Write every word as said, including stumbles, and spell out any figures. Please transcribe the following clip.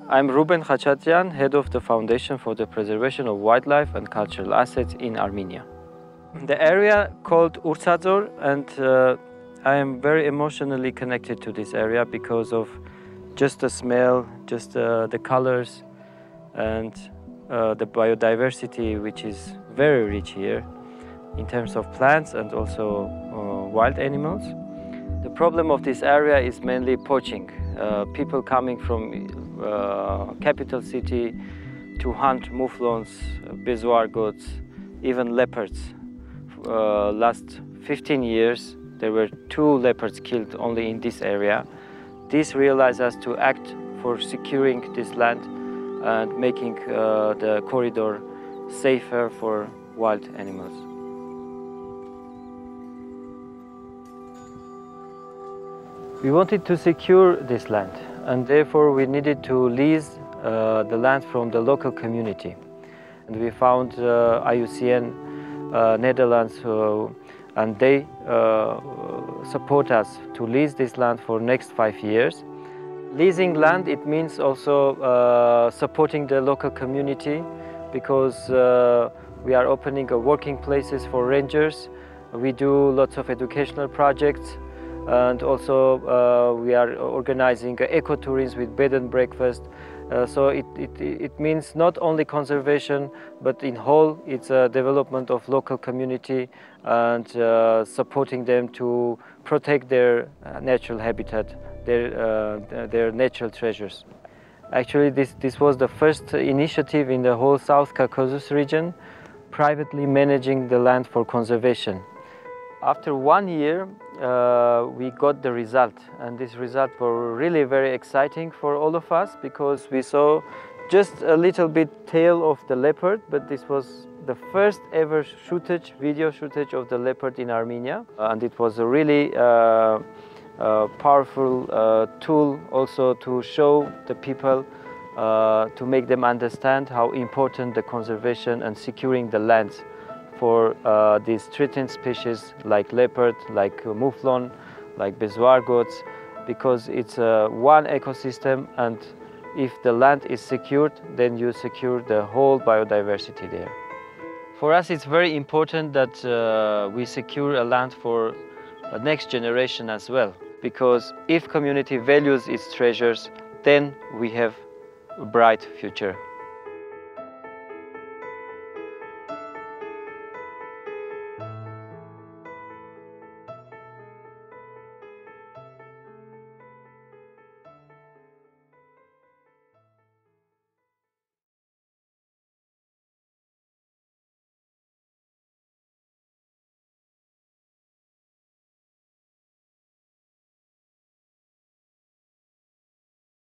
I'm Ruben Khachatyan, head of the Foundation for the Preservation of Wildlife and Cultural Assets in Armenia. The area called Urtazor, and uh, I am very emotionally connected to this area because of just the smell, just uh, the colors, and uh, the biodiversity, which is very rich here in terms of plants and also uh, wild animals. The problem of this area is mainly poaching. Uh, people coming from uh, capital city to hunt mouflons, bezoar goats, even leopards. Uh, last fifteen years, there were two leopards killed only in this area. This realized us to act for securing this land and making uh, the corridor safer for wild animals. We wanted to secure this land, and therefore we needed to lease uh, the land from the local community. And we found uh, I U C N uh, Netherlands, uh, and they uh, support us to lease this land for next five years. Leasing land, it means also uh, supporting the local community, because uh, we are opening a working places for rangers. We do lots of educational projects. And also uh, we are organizing ecotourism with bed and breakfast. Uh, so it, it, it means not only conservation, but in whole it's a development of local community and uh, supporting them to protect their natural habitat, their, uh, their natural treasures. Actually, this, this was the first initiative in the whole South Caucasus region, privately managing the land for conservation. After one year, uh, we got the result, and this result was really very exciting for all of us, because we saw just a little bit tail of the leopard, but this was the first ever shootage, video shootage of the leopard in Armenia, and it was a really uh, uh, powerful uh, tool also to show the people, uh, to make them understand how important the conservation and securing the lands for uh, these threatened species like leopard, like uh, mouflon, like bezoar goats, because it's uh, one ecosystem, and if the land is secured, then you secure the whole biodiversity there. For us, it's very important that uh, we secure a land for the next generation as well, because if community values its treasures, then we have a bright future.